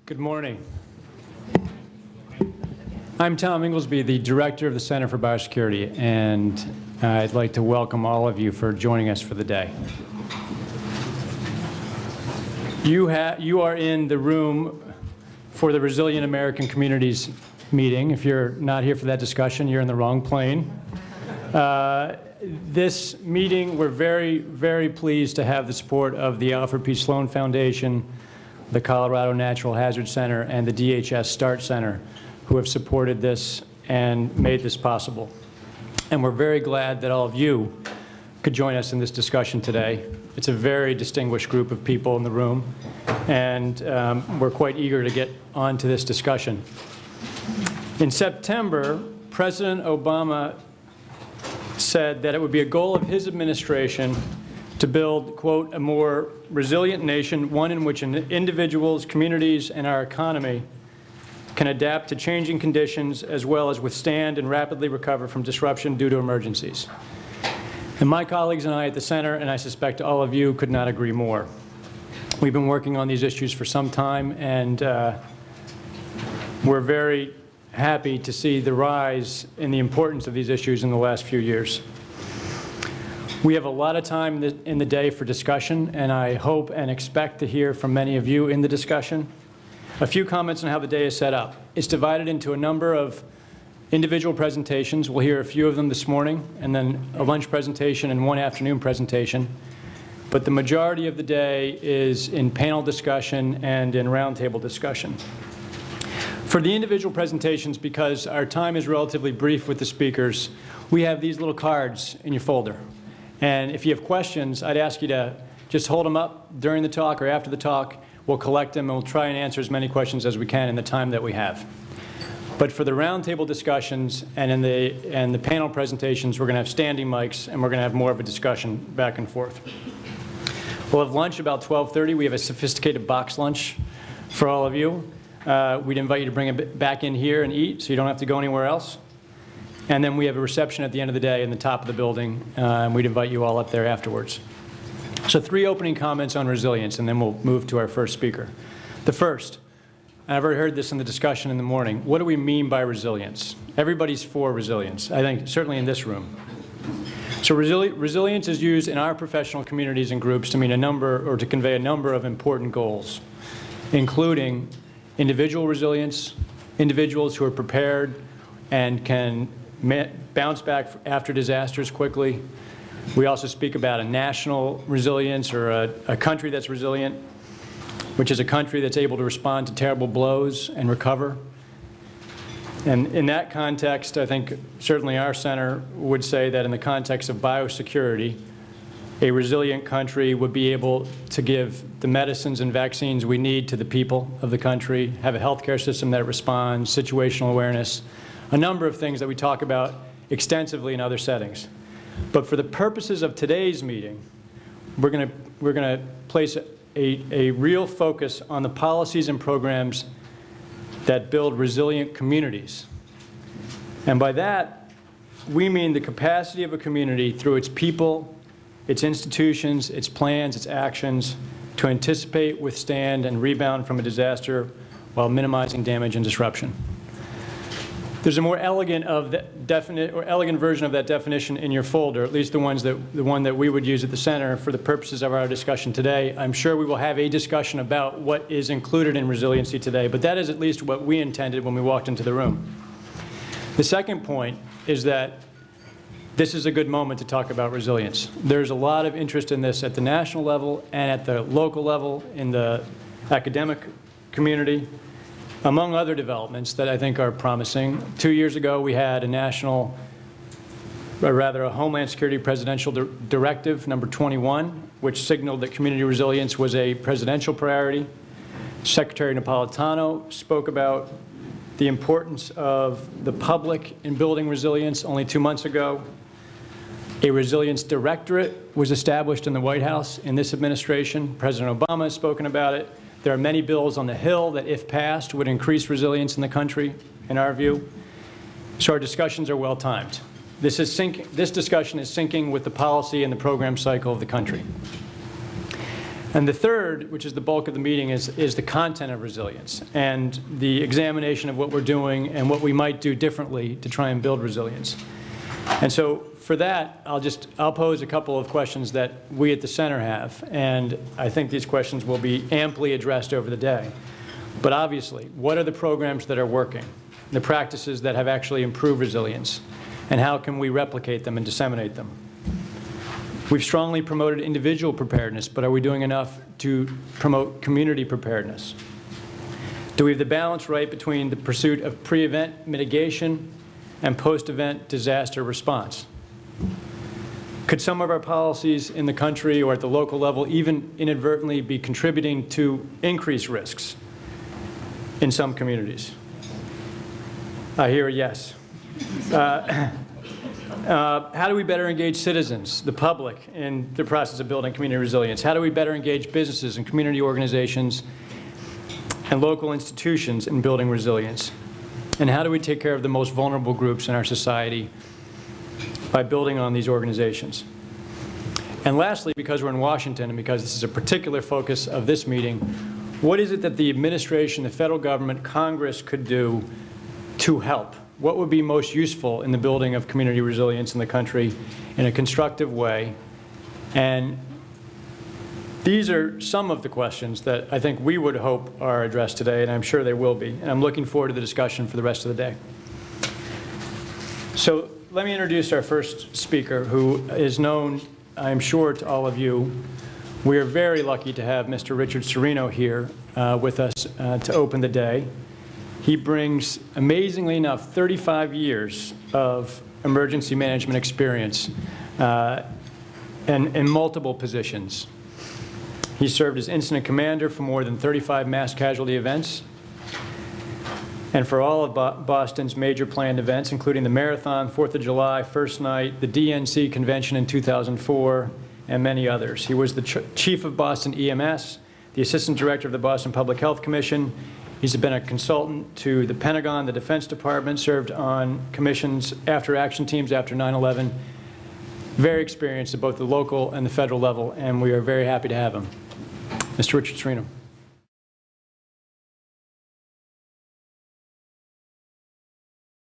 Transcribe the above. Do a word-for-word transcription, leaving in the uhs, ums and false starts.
Good morning. I'm Tom Inglesby, the Director of the Center for Biosecurity, and uh, I'd like to welcome all of you for joining us for the day. You, ha you are in the room for the Resilient American Communities meeting. If you're not here for that discussion, you're in the wrong plane. Uh, this meeting, we're very, very pleased to have the support of the Alfred P. Sloan Foundation, the Colorado Natural Hazard Center, and the D H S START Center, who have supported this and made this possible. And we're very glad that all of you could join us in this discussion today. It's a very distinguished group of people in the room, and um, we're quite eager to get on to this discussion. In September, President Obama said that it would be a goal of his administration to build, quote, a more resilient nation, one in which individuals, communities, and our economy can adapt to changing conditions as well as withstand and rapidly recover from disruption due to emergencies. And my colleagues and I at the Center, and I suspect all of you, could not agree more. We've been working on these issues for some time, and uh, we're very happy to see the rise in the importance of these issues in the last few years. We have a lot of time in the day for discussion, and I hope and expect to hear from many of you in the discussion. A few comments on how the day is set up. It's divided into a number of individual presentations. We'll hear a few of them this morning, and then a lunch presentation and one afternoon presentation. But the majority of the day is in panel discussion and in roundtable discussion. For the individual presentations, because our time is relatively brief with the speakers, we have these little cards in your folder. And if you have questions, I'd ask you to just hold them up during the talk or after the talk. We'll collect them and we'll try and answer as many questions as we can in the time that we have. But for the roundtable discussions and in the, and the panel presentations, we're going to have standing mics and we're going to have more of a discussion back and forth. We'll have lunch about twelve thirty. We have a sophisticated box lunch for all of you. Uh, we'd invite you to bring it back in here and eat so you don't have to go anywhere else. And then we have a reception at the end of the day in the top of the building, uh, and we'd invite you all up there afterwards. So three opening comments on resilience, and then we'll move to our first speaker. The first, and I've already heard this in the discussion in the morning, what do we mean by resilience? Everybody's for resilience, I think, certainly in this room. So resili resilience is used in our professional communities and groups to mean a number, or to convey a number of important goals, including individual resilience, individuals who are prepared and can bounce back after disasters quickly. We also speak about a national resilience, or a, a country that's resilient, which is a country that's able to respond to terrible blows and recover. And in that context, I think certainly our center would say that in the context of biosecurity, a resilient country would be able to give the medicines and vaccines we need to the people of the country, have a healthcare system that responds, situational awareness, a number of things that we talk about extensively in other settings. But for the purposes of today's meeting, we're going to we're going to place a, a real focus on the policies and programs that build resilient communities. And by that, we mean the capacity of a community through its people, its institutions, its plans, its actions, to anticipate, withstand, and rebound from a disaster while minimizing damage and disruption. There's a more elegant of the definite or elegant version of that definition in your folder, at least the ones that the one that we would use at the center for the purposes of our discussion today. I'm sure we will have a discussion about what is included in resiliency today, but that is at least what we intended when we walked into the room. The second point is that this is a good moment to talk about resilience. There's a lot of interest in this at the national level and at the local level in the academic community, among other developments that I think are promising. Two years ago, we had a national, or rather a Homeland Security Presidential Di- Directive, number twenty-one, which signaled that community resilience was a presidential priority. Secretary Napolitano spoke about the importance of the public in building resilience only two months ago. A resilience directorate was established in the White House in this administration. President Obama has spoken about it. There are many bills on the Hill that, if passed, would increase resilience in the country, in our view. So our discussions are well timed. This, is sync, this discussion is syncing with the policy and the program cycle of the country. And the third, which is the bulk of the meeting, is, is the content of resilience and the examination of what we're doing and what we might do differently to try and build resilience. And so for that, I'll just, I'll pose a couple of questions that we at the center have, and I think these questions will be amply addressed over the day. But obviously, what are the programs that are working, the practices that have actually improved resilience, and how can we replicate them and disseminate them? We've strongly promoted individual preparedness, but are we doing enough to promote community preparedness? Do we have the balance right between the pursuit of pre-event mitigation and post-event disaster response? Could some of our policies in the country or at the local level even inadvertently be contributing to increased risks in some communities? I hear a yes. Uh, Uh, how do we better engage citizens, the public, in the process of building community resilience? How do we better engage businesses and community organizations and local institutions in building resilience? And how do we take care of the most vulnerable groups in our society by building on these organizations? And lastly, because we're in Washington and because this is a particular focus of this meeting, what is it that the administration, the federal government, Congress could do to help? What would be most useful in the building of community resilience in the country in a constructive way? And these are some of the questions that I think we would hope are addressed today, and I'm sure they will be. And I'm looking forward to the discussion for the rest of the day. So let me introduce our first speaker, who is known, I'm sure, to all of you. We are very lucky to have Mister Richard Serino here uh, with us uh, to open the day. He brings, amazingly enough, thirty-five years of emergency management experience uh, and in multiple positions. He served as incident commander for more than thirty-five mass casualty events and for all of Bo- Boston's major planned events, including the Marathon, fourth of July, First Night, the D N C Convention in two thousand four, and many others. He was the ch chief of Boston E M S, the assistant director of the Boston Public Health Commission. He's been a consultant to the Pentagon, the Defense Department, served on commissions after action teams after nine eleven. Very experienced at both the local and the federal level, and we are very happy to have him. Mister Richard Serino.